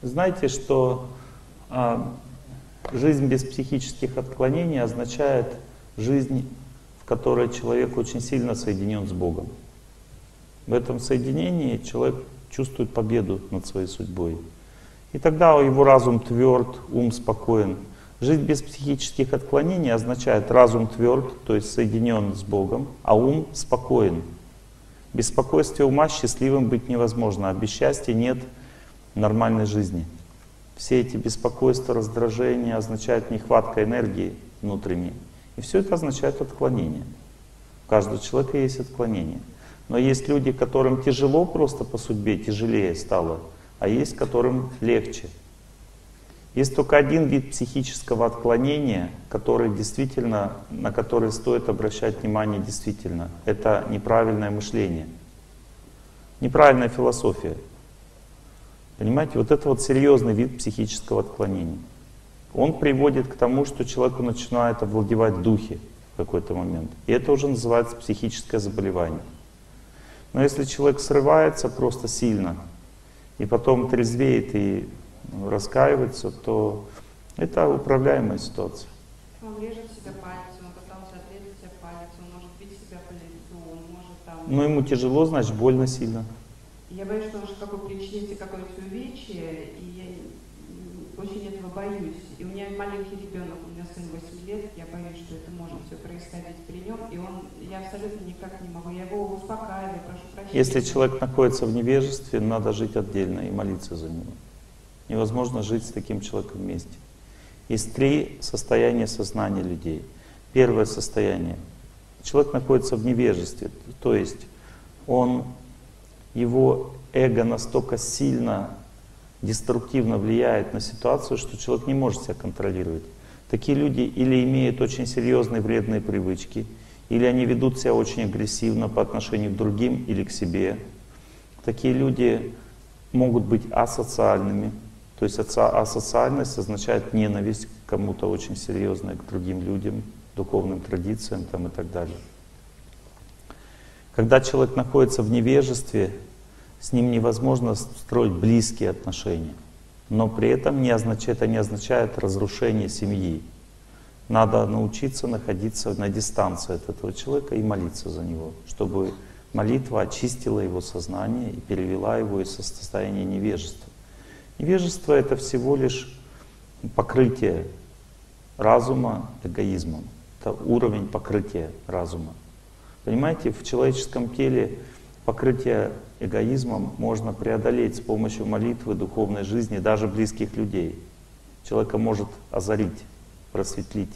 Знаете, что жизнь без психических отклонений означает жизнь, в которой человек очень сильно соединен с Богом. В этом соединении человек чувствует победу над своей судьбой. И тогда его разум тверд, ум спокоен. Жизнь без психических отклонений означает разум тверд, то есть соединен с Богом, а ум спокоен. Без спокойствия ума счастливым быть невозможно, а без счастья нет нормальной жизни. Все эти беспокойства, раздражения означают нехватка энергии внутренней. И все это означает отклонение. У каждого человека есть отклонение. Но есть люди, которым тяжело просто по судьбе, тяжелее стало, а есть которым легче. Есть только один вид психического отклонения, который действительно, на который стоит обращать внимание действительно. Это неправильное мышление, неправильная философия. Понимаете, вот это вот серьезный вид психического отклонения. Он приводит к тому, что человеку начинает овладевать духи в какой-то момент. И это уже называется психическое заболевание. Но если человек срывается просто сильно, и потом трезвеет и раскаивается, то это управляемая ситуация. Он режет себя пальцем, он пытался отрезать себе палец, он может бить себя по лицу, он может там... Но ему тяжело, значит больно сильно. Я боюсь, что он же какой причинит какое-то увечье, и я очень этого боюсь. И у меня маленький ребенок, у меня сын 8 лет, я боюсь, что это может все происходить при нем, и я абсолютно никак не могу. Я его успокаиваю, прошу прощения. Если человек находится в невежестве, надо жить отдельно и молиться за него. Невозможно жить с таким человеком вместе. Есть 3 состояния сознания людей. Первое состояние. Человек находится в невежестве, то есть его эго настолько сильно деструктивно влияет на ситуацию, что человек не может себя контролировать. Такие люди или имеют очень серьезные вредные привычки, или они ведут себя очень агрессивно по отношению к другим или к себе. Такие люди могут быть асоциальными. То есть асоциальность означает ненависть к кому-то очень серьезной, к другим людям, духовным традициям там, и так далее. Когда человек находится в невежестве, с ним невозможно строить близкие отношения. Но при этом это не означает разрушение семьи. Надо научиться находиться на дистанции от этого человека и молиться за него, чтобы молитва очистила его сознание и перевела его из состояния невежества. Невежество — это всего лишь покрытие разума эгоизмом. Это уровень покрытия разума. Понимаете, в человеческом теле покрытие эгоизмом можно преодолеть с помощью молитвы, духовной жизни, даже близких людей. Человека может озарить, просветлить.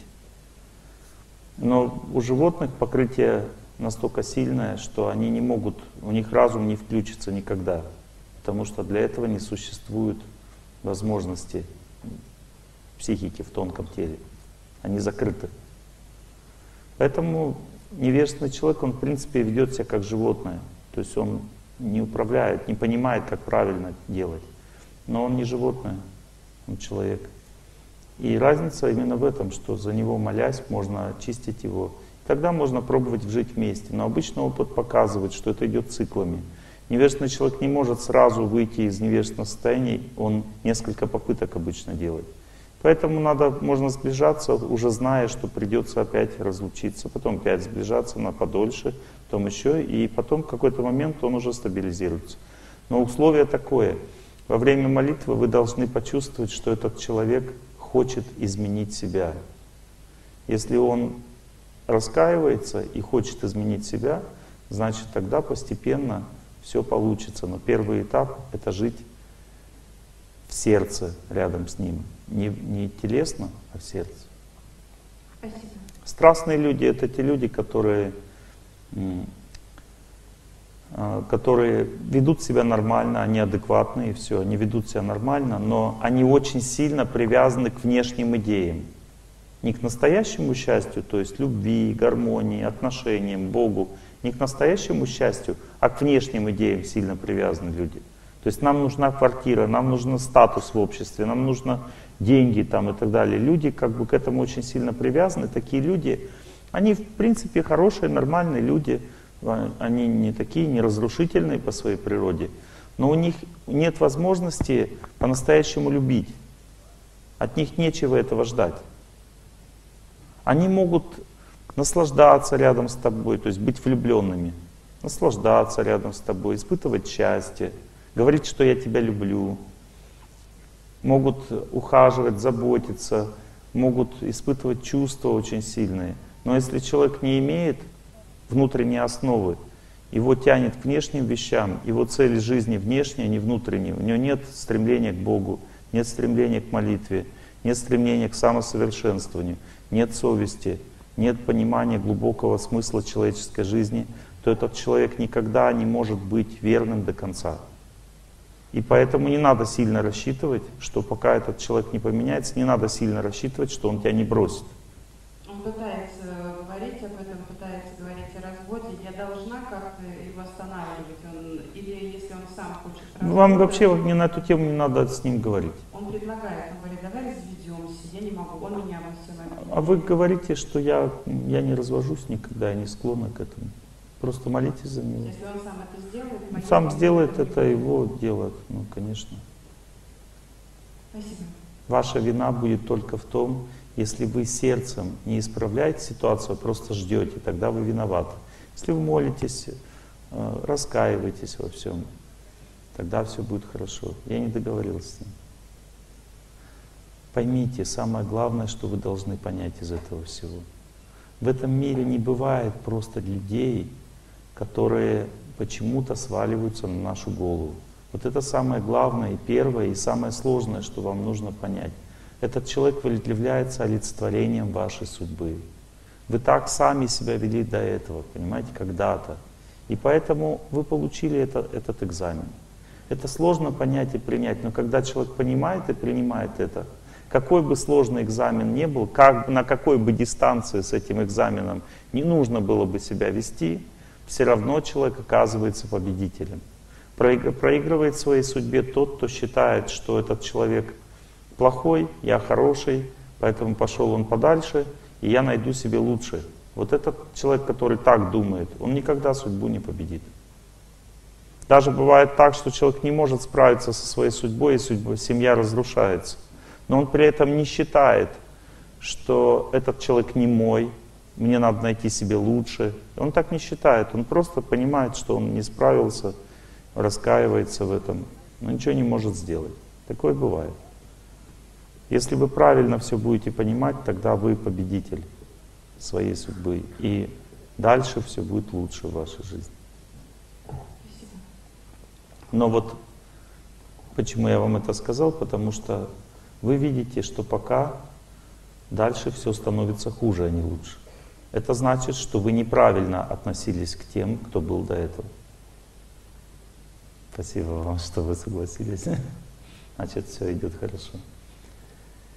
Но у животных покрытие настолько сильное, что они не могут, у них разум не включится никогда. Потому что для этого не существует возможности психики в тонком теле. Они закрыты. Поэтому невежественный человек, он в принципе ведет себя как животное. То есть он не управляет, не понимает, как правильно делать. Но он не животное, он человек. И разница именно в этом, что за него молясь, можно очистить его. Тогда можно пробовать жить вместе. Но обычно опыт показывает, что это идет циклами. Невежественный человек не может сразу выйти из невежественного состояния, он несколько попыток обычно делает. Поэтому можно сближаться, уже зная, что придется опять разлучиться, потом опять сближаться на подольше, потом еще, и потом в какой-то момент он уже стабилизируется. Но условие такое: во время молитвы вы должны почувствовать, что этот человек хочет изменить себя. Если он раскаивается и хочет изменить себя, значит тогда постепенно все получится. Но первый этап — это жить в сердце рядом с ним. Не телесно, а в сердце. Спасибо. Страстные люди — это те люди, которые ведут себя нормально, они адекватные, все, они ведут себя нормально, но они очень сильно привязаны к внешним идеям. Не к настоящему счастью, то есть любви, гармонии, отношениям, Богу, не к настоящему счастью, а к внешним идеям сильно привязаны люди. То есть нам нужна квартира, нам нужен статус в обществе, нам нужно деньги там и так далее. Люди как бы к этому очень сильно привязаны. Такие люди, они в принципе хорошие, нормальные люди, они не такие, не разрушительные по своей природе, но у них нет возможности по-настоящему любить. От них нечего этого ждать. Они могут наслаждаться рядом с тобой, то есть быть влюбленными, наслаждаться рядом с тобой, испытывать счастье, говорить, что я тебя люблю, могут ухаживать, заботиться, могут испытывать чувства очень сильные. Но если человек не имеет внутренней основы, его тянет к внешним вещам, его цель жизни внешняя, не внутренняя, у него нет стремления к Богу, нет стремления к молитве, нет стремления к самосовершенствованию, нет совести, нет понимания глубокого смысла человеческой жизни, то этот человек никогда не может быть верным до конца. И поэтому не надо сильно рассчитывать, что пока этот человек не поменяется, не надо сильно рассчитывать, что он тебя не бросит. Он пытается говорить об этом, пытается говорить о разводе. Я должна как-то его останавливать? Или если он сам хочет развода? Вам вообще мне на эту тему не надо с ним говорить. Он предлагает, он говорит, давай разведемся, я не могу, он меня во всем обвиняет. А вы говорите, что я не развожусь никогда, я не склонна к этому. Просто молитесь за него. Если он сам это сделает, Сам сделает, это его дело, ну, конечно. Спасибо. Ваша вина будет только в том, если вы сердцем не исправляете ситуацию, а просто ждете, тогда вы виноваты. Если вы молитесь, раскаиваетесь во всем, тогда все будет хорошо. Я не договорился с ним. Поймите, самое главное, что вы должны понять из этого всего. В этом мире не бывает просто людей, которые почему-то сваливаются на нашу голову. Вот это самое главное и первое, и самое сложное, что вам нужно понять. Этот человек является олицетворением вашей судьбы. Вы так сами себя вели до этого, понимаете, когда-то. И поэтому вы получили этот экзамен. Это сложно понять и принять, но когда человек понимает и принимает это, какой бы сложный экзамен ни был, на какой бы дистанции с этим экзаменом не нужно было бы себя вести, все равно человек оказывается победителем. Проигрывает в своей судьбе тот, кто считает, что этот человек плохой, я хороший, поэтому пошел он подальше, и я найду себе лучше. Вот этот человек, который так думает, он никогда судьбу не победит. Даже бывает так, что человек не может справиться со своей судьбой, и семья разрушается. Но он при этом не считает, что этот человек не мой, мне надо найти себе лучше. Он так не считает, он просто понимает, что он не справился, раскаивается в этом, но ничего не может сделать. Такое бывает. Если вы правильно все будете понимать, тогда вы победитель своей судьбы. И дальше все будет лучше в вашей жизни. Но вот почему я вам это сказал, потому что вы видите, что пока дальше все становится хуже, а не лучше. Это значит, что вы неправильно относились к тем, кто был до этого. Спасибо вам, что вы согласились. Значит, все идет хорошо.